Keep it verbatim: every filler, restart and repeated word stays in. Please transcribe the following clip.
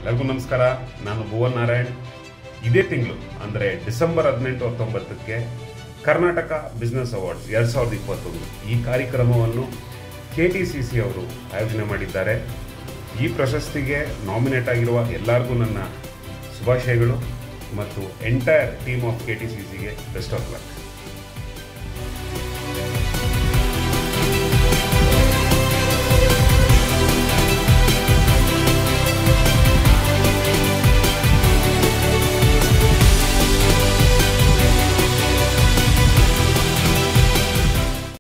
ಎಲ್ಲರಿಗೂ ನಮಸ್ಕಾರ. ನಾನು ಭುವನ್ ನಾರಾಯಣ್. ಇದೇ ತಿಂಗಳು ಅಂದರೆ ಡಿಸೆಂಬರ್ ಹದಿನೆಂಟು ಹತ್ತೊಂಬತ್ತಕ್ಕೆ ಕರ್ನಾಟಕ ಬಿಸ್ನೆಸ್ ಅವಾರ್ಡ್ಸ್ ಎರಡು ಸಾವಿರದ ಇಪ್ಪತ್ತೊಂದು ಈ ಕಾರ್ಯಕ್ರಮವನ್ನು ಕೆ ಟಿ ಸಿ ಸಿ ಅವರು ಆಯೋಜನೆ ಮಾಡಿದ್ದಾರೆ. ಈ ಪ್ರಶಸ್ತಿಗೆ ನಾಮಿನೇಟ್ ಆಗಿರುವ ಎಲ್ಲರಿಗೂ ನನ್ನ ಶುಭಾಶಯಗಳು ಮತ್ತು entire team of K T ಸಿ ಸಿಗೆ ಬೆಸ್ಟ್ ಆಫ್ ಲಕ್.